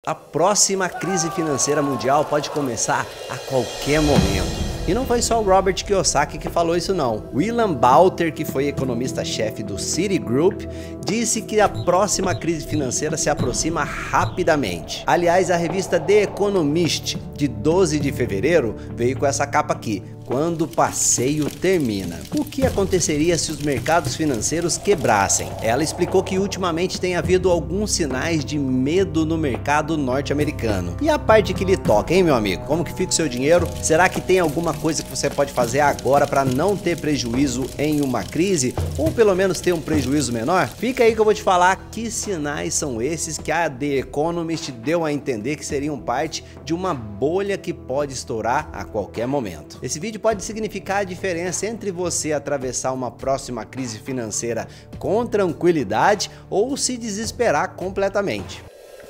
A próxima crise financeira mundial pode começar a qualquer momento. E não foi só o Robert Kiyosaki que falou isso não. William Balter, que foi economista-chefe do Citigroup, disse que a próxima crise financeira se aproxima rapidamente. Aliás, a revista The Economist, de 12 de fevereiro, veio com essa capa aqui: quando o passeio termina. O que aconteceria se os mercados financeiros quebrassem? Ela explicou que ultimamente tem havido alguns sinais de medo no mercado norte-americano. E a parte que lhe toca, hein, meu amigo? Como que fica o seu dinheiro? Será que tem alguma coisa que você pode fazer agora para não ter prejuízo em uma crise? Ou pelo menos ter um prejuízo menor? Fica aí que eu vou te falar que sinais são esses que a The Economist deu a entender que seriam parte de uma bolha que pode estourar a qualquer momento. Esse vídeo pode significar a diferença entre você atravessar uma próxima crise financeira com tranquilidade ou se desesperar completamente.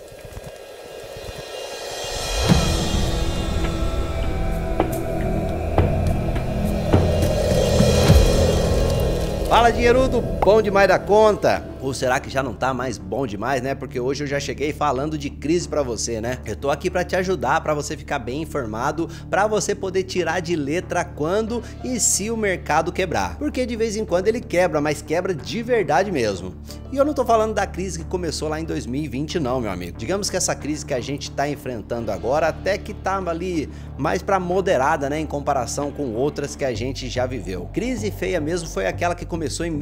Fala, dinheirudo, bom demais da conta? Ou será que já não tá mais bom demais, né? Porque hoje eu já cheguei falando de crise pra você, né? Eu tô aqui pra te ajudar, pra você ficar bem informado, pra você poder tirar de letra quando e se o mercado quebrar. Porque de vez em quando ele quebra, mas quebra de verdade mesmo. E eu não tô falando da crise que começou lá em 2020 não, meu amigo. Digamos que essa crise que a gente tá enfrentando agora até que tá ali mais pra moderada, né? Em comparação com outras que a gente já viveu. Crise feia mesmo foi aquela que começou em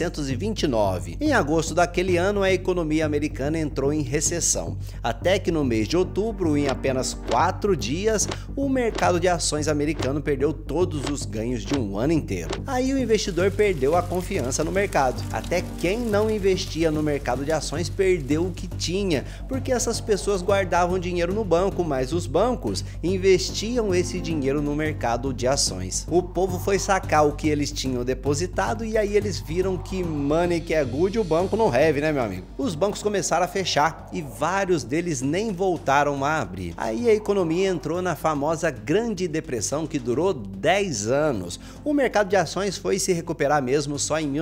1929. Em agosto daquele ano, a economia americana entrou em recessão. Até que no mês de outubro, em apenas 4 dias, o mercado de ações americano perdeu todos os ganhos de um ano inteiro. Aí o investidor perdeu a confiança no mercado. Até quem não investia no mercado de ações perdeu o que tinha, porque essas pessoas guardavam dinheiro no banco, mas os bancos investiam esse dinheiro no mercado de ações. O povo foi sacar o que eles tinham depositado e aí eles viram que money que é good, o banco não have, né, meu amigo? Os bancos começaram a fechar e vários deles nem voltaram a abrir. Aí a economia entrou na famosa Grande Depressão, que durou 10 anos. O mercado de ações foi se recuperar mesmo só em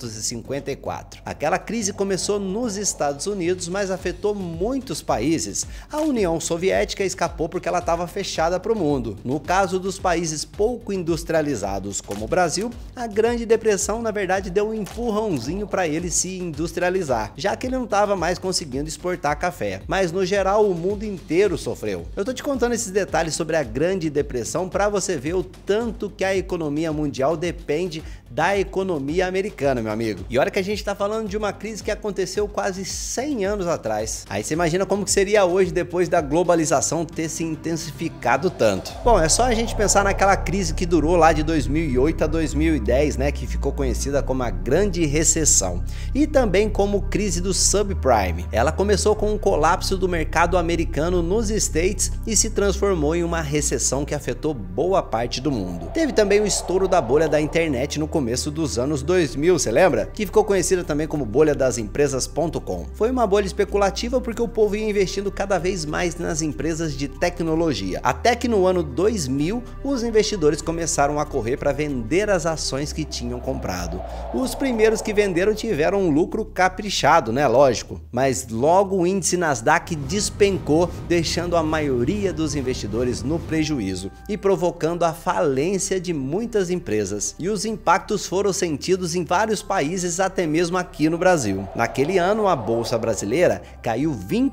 1954. Aquela crise começou nos Estados Unidos, mas afetou muitos países. A União Soviética escapou porque ela estava fechada para o mundo. No caso dos países pouco industrializados, como o Brasil, a Grande Depressão, na verdade, deu um empurrãozinho para ele se industrializar, já que ele não estava mais conseguindo exportar café. Mas no geral, o mundo inteiro sofreu. Eu tô te contando esses detalhes sobre a Grande Depressão para você ver o tanto que a economia mundial depende da economia americana, meu amigo. E olha que a gente tá falando de uma crise que aconteceu quase 100 anos atrás. Aí você imagina como que seria hoje depois da globalização ter se intensificado tanto. Bom, é só a gente pensar naquela crise que durou lá de 2008 a 2010, né, que ficou conhecida como a Grande Recessão e também como crise do subprime. Ela começou com um colapso do mercado americano nos States e se transformou em uma recessão que afetou boa parte do mundo. Teve também o estouro da bolha da internet no começo dos anos 2000, você lembra? Que ficou conhecida também como bolha das empresas.com. Foi uma bolha especulativa porque o povo ia investindo cada vez mais nas empresas de tecnologia. Até que no ano 2000, os investidores começaram a correr para vender as ações que tinham comprado. Os primeiros que venderam tiveram um lucro caprichado, né? Lógico. Mas logo o índice Nasdaq despencou, deixando a maioria dos investidores no prejuízo e provocando a falência de muitas empresas. E os impactos foram sentidos em vários países, até mesmo aqui no Brasil. Naquele ano, a bolsa brasileira caiu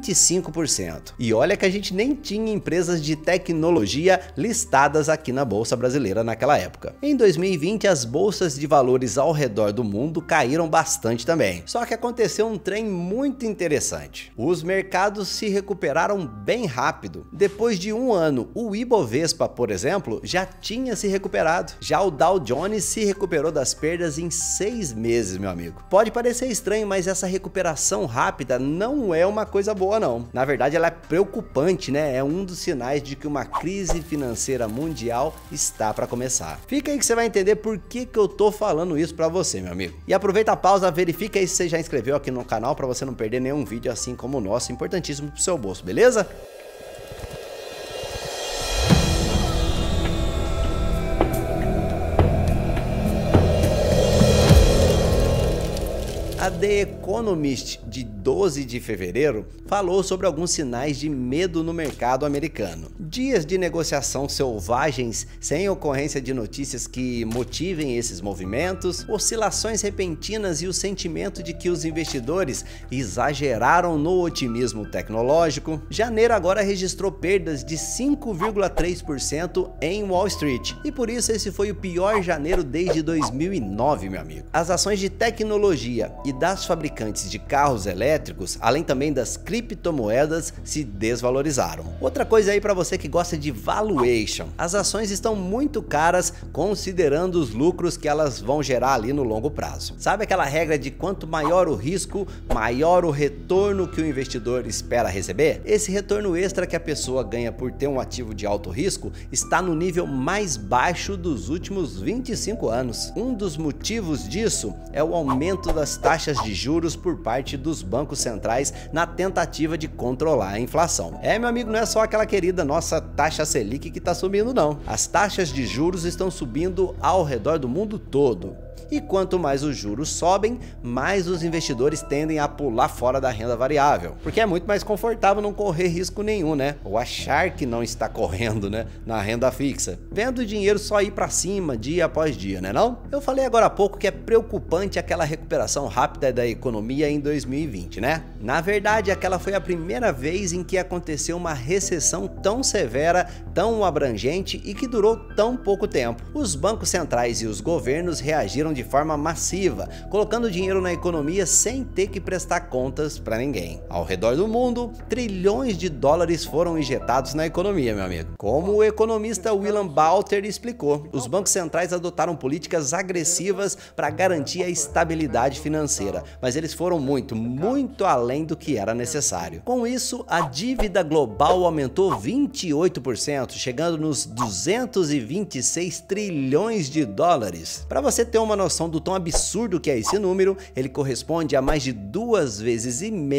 25%. E olha que a gente nem tinha empresas de tecnologia listadas aqui na bolsa brasileira naquela época. Em 2020, as bolsas de valores ao redor do mundo caíram bastante também. Só que aconteceu um trem muito interessante. Os mercados se recuperaram bem rápido. Depois de um ano, o Ibovespa, por exemplo, já tinha se recuperado. Já o Dow Jones se recuperou das perdas em 6 meses, meu amigo. Pode parecer estranho, mas essa recuperação rápida não é uma coisa boa não. Na verdade, ela é preocupante, né? É um dos sinais de que uma crise financeira mundial está para começar. Fica aí que você vai entender por que eu tô falando isso para você, meu amigo. E aproveita a pausa, verifica aí se você já inscreveu aqui no canal para você não perder nenhum vídeo assim como o nosso, importantíssimo pro seu bolso, beleza? A The Economist, de 12 de fevereiro, falou sobre alguns sinais de medo no mercado americano. Dias de negociação selvagens, sem ocorrência de notícias que motivem esses movimentos, oscilações repentinas e o sentimento de que os investidores exageraram no otimismo tecnológico. Janeiro agora registrou perdas de 5,3% em Wall Street, e por isso esse foi o pior janeiro desde 2009, meu amigo. As ações de tecnologia e das fabricantes de carros elétricos, além também das criptomoedas, se desvalorizaram. Outra coisa aí para você que gosta de valuation, as ações estão muito caras considerando os lucros que elas vão gerar ali no longo prazo. Sabe aquela regra de quanto maior o risco, maior o retorno que o investidor espera receber? Esse retorno extra que a pessoa ganha por ter um ativo de alto risco está no nível mais baixo dos últimos 25 anos. Um dos motivos disso é o aumento das taxas de juros por parte dos bancos centrais na tentativa de controlar a inflação. Meu amigo, não é só aquela querida nossa taxa Selic que está subindo não. As taxas de juros estão subindo ao redor do mundo todo. E quanto mais os juros sobem, mais os investidores tendem a pular fora da renda variável, porque é muito mais confortável não correr risco nenhum, né? Ou achar que não está correndo, né? Na renda fixa, vendo o dinheiro só ir para cima dia após dia, né não? Eu falei agora há pouco que é preocupante aquela recuperação rápida da economia em 2020, né? Na verdade, aquela foi a primeira vez em que aconteceu uma recessão tão severa, tão abrangente e que durou tão pouco tempo. Os bancos centrais e os governos reagiram de forma massiva, colocando dinheiro na economia sem ter que prestar contas para ninguém. Ao redor do mundo, trilhões de dólares foram injetados na economia, meu amigo. Como o economista William Balter explicou, os bancos centrais adotaram políticas agressivas para garantir a estabilidade financeira, mas eles foram muito além do que era necessário. Com isso, a dívida global aumentou 28%, chegando nos 226 trilhões de dólares. Para você ter uma noção do tão absurdo que é esse número, ele corresponde a mais de 2,5 vezes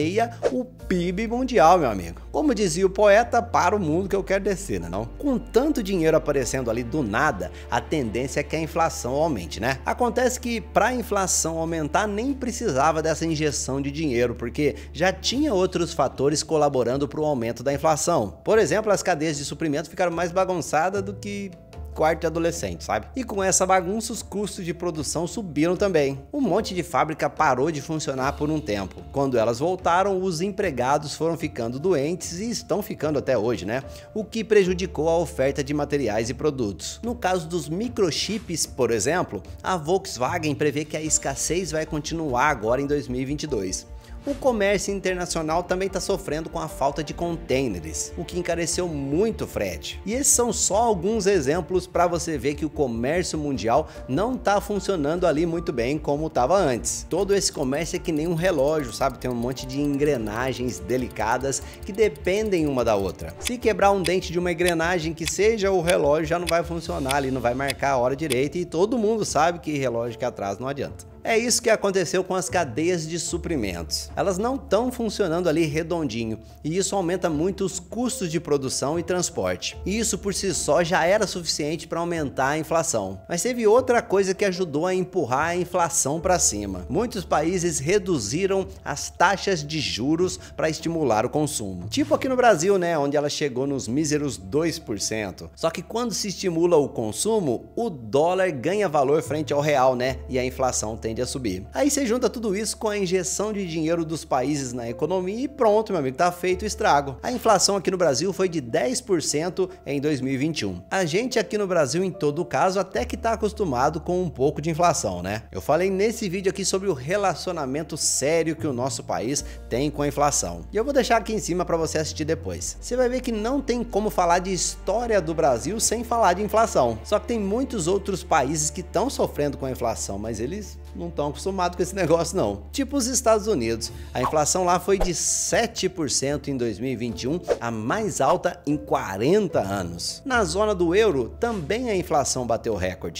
o PIB mundial, meu amigo. Como dizia o poeta, para o mundo que eu quero descer, né não? Com tanto dinheiro aparecendo ali do nada, a tendência é que a inflação aumente, né? Acontece que para a inflação aumentar nem precisava dessa injeção de dinheiro, porque já tinha outros fatores colaborando para o aumento da inflação. Por exemplo, as cadeias de suprimento ficaram mais bagunçadas do que quarto de adolescente, sabe? E com essa bagunça, os custos de produção subiram também. Um monte de fábrica parou de funcionar por um tempo. Quando elas voltaram, os empregados foram ficando doentes e estão ficando até hoje, né? O que prejudicou a oferta de materiais e produtos. No caso dos microchips, por exemplo, a Volkswagen prevê que a escassez vai continuar agora em 2022. O comércio internacional também está sofrendo com a falta de contêineres, o que encareceu muito o frete. E esses são só alguns exemplos para você ver que o comércio mundial não está funcionando ali muito bem como estava antes. Todo esse comércio é que nem um relógio, sabe? Tem um monte de engrenagens delicadas que dependem uma da outra. Se quebrar um dente de uma engrenagem que seja, o relógio já não vai funcionar ali, não vai marcar a hora direita, e todo mundo sabe que relógio que atrasa não adianta. É isso que aconteceu com as cadeias de suprimentos. Elas não estão funcionando ali redondinho, e isso aumenta muito os custos de produção e transporte. E isso por si só já era suficiente para aumentar a inflação. Mas teve outra coisa que ajudou a empurrar a inflação para cima. Muitos países reduziram as taxas de juros para estimular o consumo. Tipo aqui no Brasil, né, onde ela chegou nos míseros 2%. Só que quando se estimula o consumo, o dólar ganha valor frente ao real, né, e a inflação tende a subir. Aí você junta tudo isso com a injeção de dinheiro dos países na economia e pronto, meu amigo, tá feito o estrago. A inflação aqui no Brasil foi de 10% em 2021. A gente aqui no Brasil, em todo caso, até que tá acostumado com um pouco de inflação, né? Eu falei nesse vídeo aqui sobre o relacionamento sério que o nosso país tem com a inflação. E eu vou deixar aqui em cima para você assistir depois. Você vai ver que não tem como falar de história do Brasil sem falar de inflação. Só que tem muitos outros países que estão sofrendo com a inflação, mas eles não estão acostumados com esse negócio não. Tipo os Estados Unidos, a inflação lá foi de 7% em 2021, a mais alta em 40 anos. Na zona do euro, também a inflação bateu recorde.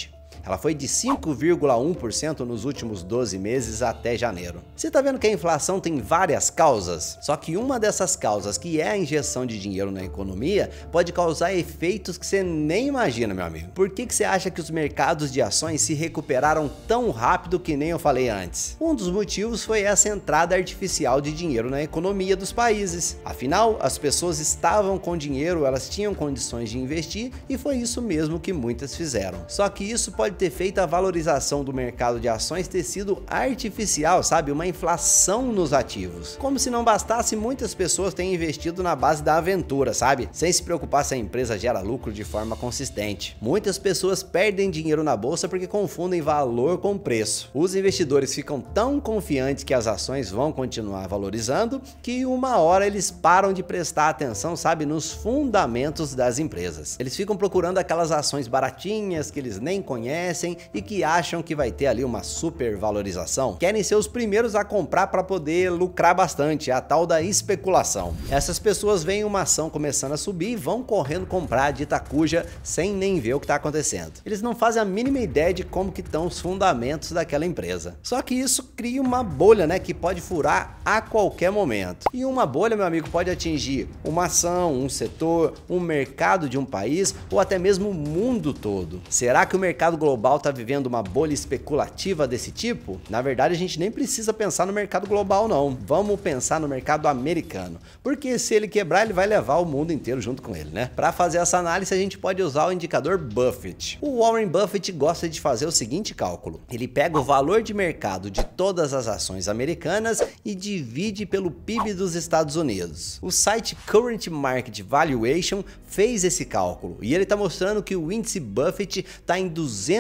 Ela foi de 5,1% nos últimos 12 meses até janeiro. Você tá vendo que a inflação tem várias causas? Só que uma dessas causas, que é a injeção de dinheiro na economia, pode causar efeitos que você nem imagina, meu amigo. Por que você acha que os mercados de ações se recuperaram tão rápido que nem eu falei antes? Um dos motivos foi essa entrada artificial de dinheiro na economia dos países. Afinal, as pessoas estavam com dinheiro, elas tinham condições de investir e foi isso mesmo que muitas fizeram. Só que isso pode ter feito a valorização do mercado de ações ter sido artificial, sabe? Uma inflação nos ativos. Como se não bastasse, muitas pessoas têm investido na base da aventura, sabe? Sem se preocupar se a empresa gera lucro de forma consistente. Muitas pessoas perdem dinheiro na bolsa porque confundem valor com preço. Os investidores ficam tão confiantes que as ações vão continuar valorizando que uma hora eles param de prestar atenção, sabe, nos fundamentos das empresas. Eles ficam procurando aquelas ações baratinhas que eles nem conhecem e que acham que vai ter ali uma super valorização. Querem ser os primeiros a comprar para poder lucrar bastante, a tal da especulação. Essas pessoas veem uma ação começando a subir e vão correndo comprar a dita cuja sem nem ver o que está acontecendo. Eles não fazem a mínima ideia de como que estão os fundamentos daquela empresa. Só que isso cria uma bolha, né, que pode furar a qualquer momento. E uma bolha, meu amigo, pode atingir uma ação, um setor, um mercado de um país ou até mesmo o mundo todo. Será que o mercado global está vivendo uma bolha especulativa desse tipo? Na verdade, a gente nem precisa pensar no mercado global, não. Vamos pensar no mercado americano. Porque se ele quebrar, ele vai levar o mundo inteiro junto com ele, né? Para fazer essa análise, a gente pode usar o indicador Buffett. O Warren Buffett gosta de fazer o seguinte cálculo. Ele pega o valor de mercado de todas as ações americanas e divide pelo PIB dos Estados Unidos. O site Current Market Valuation fez esse cálculo e ele está mostrando que o índice Buffett está em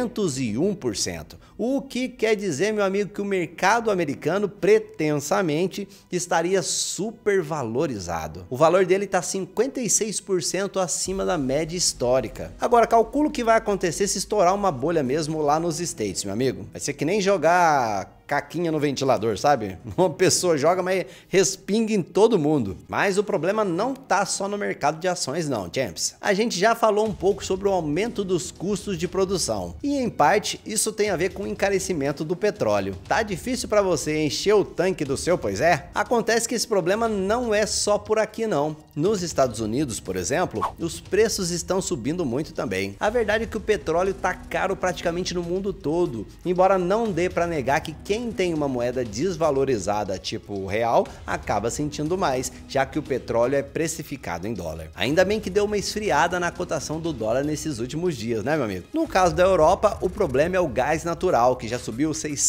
201%. O que quer dizer, meu amigo, que o mercado americano pretensamente estaria supervalorizado. O valor dele está 56% acima da média histórica. Agora, calcula o que vai acontecer se estourar uma bolha mesmo lá nos States, meu amigo. Vai ser que nem jogar caquinha no ventilador, sabe? Uma pessoa joga, mas respinga em todo mundo. Mas o problema não tá só no mercado de ações não, champs. A gente já falou um pouco sobre o aumento dos custos de produção. E em parte, isso tem a ver com o encarecimento do petróleo. Tá difícil para você encher o tanque do seu, pois é? Acontece que esse problema não é só por aqui não. Nos Estados Unidos, por exemplo, os preços estão subindo muito também. A verdade é que o petróleo tá caro praticamente no mundo todo. Embora não dê para negar que quem tem uma moeda desvalorizada tipo o real acaba sentindo mais, já que o petróleo é precificado em dólar. Ainda bem que deu uma esfriada na cotação do dólar nesses últimos dias, né, meu amigo? No caso da Europa, o problema é o gás natural, que já subiu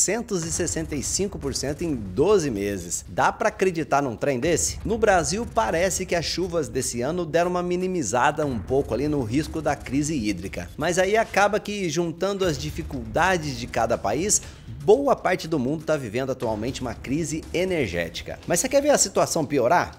665% em 12 meses. Dá para acreditar num trem desse? No Brasil, parece que as chuvas desse ano deram uma minimizada um pouco ali no risco da crise hídrica. Mas aí acaba que, juntando as dificuldades de cada país, boa parte do mundo está vivendo atualmente uma crise energética. Mas você quer ver a situação piorar?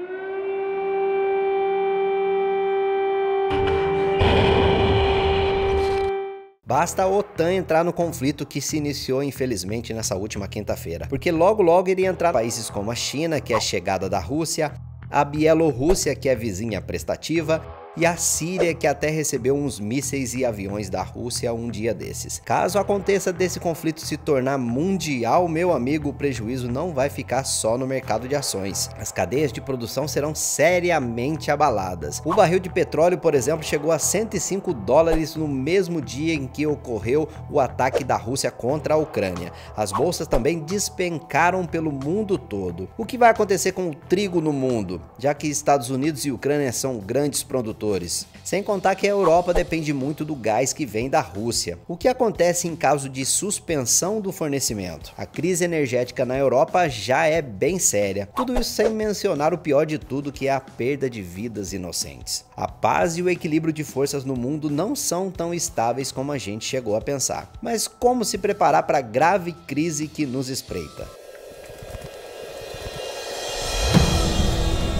Basta a OTAN entrar no conflito que se iniciou, infelizmente, nessa última quinta-feira. Porque logo iria entrar países como a China, que é a chegada da Rússia, a Bielorrússia, que é vizinha prestativa, e a Síria, que até recebeu uns mísseis e aviões da Rússia um dia desses. Caso aconteça desse conflito se tornar mundial, meu amigo, o prejuízo não vai ficar só no mercado de ações. As cadeias de produção serão seriamente abaladas. O barril de petróleo, por exemplo, chegou a $105 no mesmo dia em que ocorreu o ataque da Rússia contra a Ucrânia. As bolsas também despencaram pelo mundo todo. O que vai acontecer com o trigo no mundo, já que Estados Unidos e Ucrânia são grandes produtores? Sem contar que a Europa depende muito do gás que vem da Rússia. O que acontece em caso de suspensão do fornecimento? A crise energética na Europa já é bem séria. Tudo isso sem mencionar o pior de tudo, que é a perda de vidas inocentes. A paz e o equilíbrio de forças no mundo não são tão estáveis como a gente chegou a pensar. Mas como se preparar para a grave crise que nos espreita?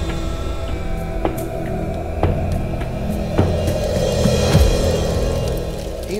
Em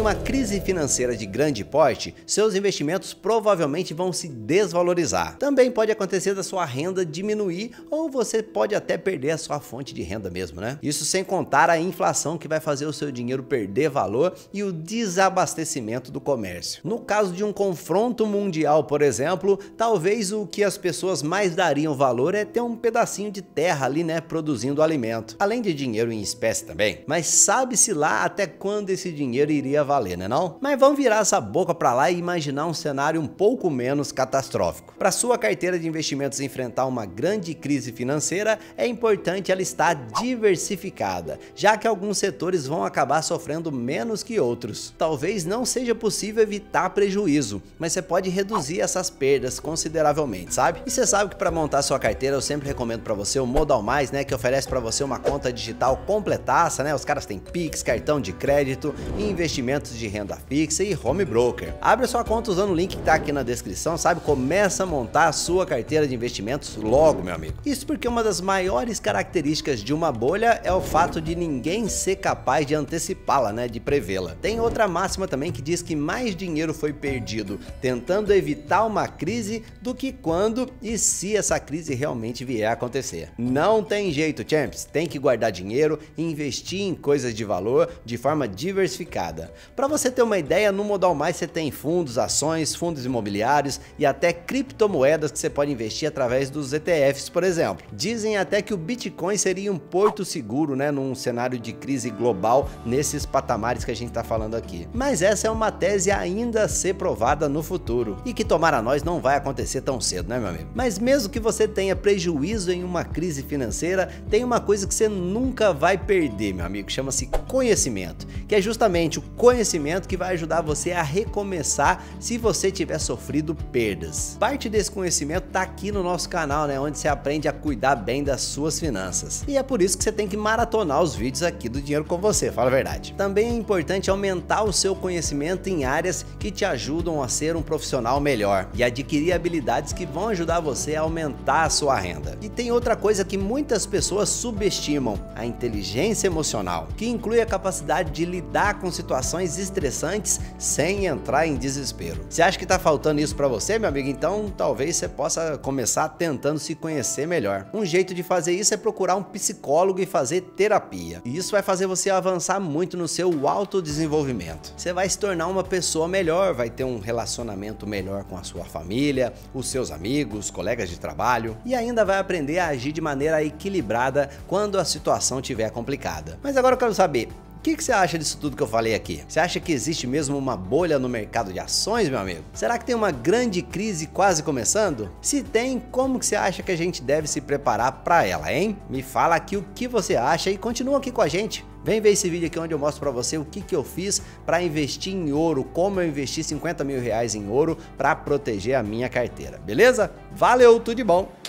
uma crise financeira de grande porte, seus investimentos provavelmente vão se desvalorizar. Também pode acontecer da sua renda diminuir ou você pode até perder a sua fonte de renda mesmo, né? Isso sem contar a inflação que vai fazer o seu dinheiro perder valor e o desabastecimento do comércio. No caso de um confronto mundial, por exemplo, talvez o que as pessoas mais dariam valor é ter um pedacinho de terra ali, né, produzindo alimento. Além de dinheiro em espécie também. Mas sabe-se lá até quando esse dinheiro iria valer, né não? Mas vamos virar essa boca pra lá e imaginar um cenário um pouco menos catastrófico. Para sua carteira de investimentos enfrentar uma grande crise financeira, é importante ela estar diversificada, já que alguns setores vão acabar sofrendo menos que outros. Talvez não seja possível evitar prejuízo, mas você pode reduzir essas perdas consideravelmente, sabe? E você sabe que para montar sua carteira eu sempre recomendo para você o Modal Mais, né, que oferece para você uma conta digital completaça, né? Os caras têm Pix, cartão de crédito, investimentos de renda fixa e home broker. Abre sua conta usando o link que tá aqui na descrição, sabe? Começa a montar a sua carteira de investimentos logo, meu amigo. Isso porque uma das maiores características de uma bolha é o fato de ninguém ser capaz de antecipá-la, né, de prevê-la. Tem outra máxima também que diz que mais dinheiro foi perdido tentando evitar uma crise do que quando e se essa crise realmente vier a acontecer. Não tem jeito, champs, tem que guardar dinheiro e investir em coisas de valor de forma diversificada. Para você ter uma ideia, no Modal Mais você tem fundos, ações, fundos imobiliários e até criptomoedas que você pode investir através dos ETFs, por exemplo. Dizem até que o Bitcoin seria um porto seguro, né, num cenário de crise global nesses patamares que a gente está falando aqui. Mas essa é uma tese ainda a ser provada no futuro e que tomara nós não vai acontecer tão cedo, né, meu amigo? Mas mesmo que você tenha prejuízo em uma crise financeira, tem uma coisa que você nunca vai perder, meu amigo, chama-se conhecimento, que é justamente o conhecimento que vai ajudar você a recomeçar se você tiver sofrido perdas. Parte desse conhecimento tá aqui no nosso canal, né, onde você aprende a cuidar bem das suas finanças. E é por isso que você tem que maratonar os vídeos aqui do Dinheiro com Você, fala a verdade. Também é importante aumentar o seu conhecimento em áreas que te ajudam a ser um profissional melhor e adquirir habilidades que vão ajudar você a aumentar a sua renda. E tem outra coisa que muitas pessoas subestimam, a inteligência emocional, que inclui a capacidade de lidar com situações estressantes sem entrar em desespero. Você acha que tá faltando isso para você, meu amigo? Então talvez você possa começar tentando se conhecer melhor. Um jeito de fazer isso é procurar um psicólogo e fazer terapia. E isso vai fazer você avançar muito no seu autodesenvolvimento. Você vai se tornar uma pessoa melhor, vai ter um relacionamento melhor com a sua família, os seus amigos, colegas de trabalho e ainda vai aprender a agir de maneira equilibrada quando a situação estiver complicada. Mas agora eu quero saber, o que você acha disso tudo que eu falei aqui? Você acha que existe mesmo uma bolha no mercado de ações, meu amigo? Será que tem uma grande crise quase começando? Se tem, como que você acha que a gente deve se preparar para ela, hein? Me fala aqui o que você acha e continua aqui com a gente. Vem ver esse vídeo aqui onde eu mostro para você o que eu fiz para investir em ouro, como eu investi 50 mil reais em ouro para proteger a minha carteira, beleza? Valeu, tudo de bom!